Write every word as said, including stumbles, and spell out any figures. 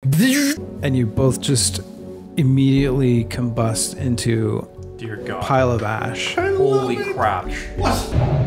and you both just immediately combust into Dear God. a pile of ash. Holy crap. What?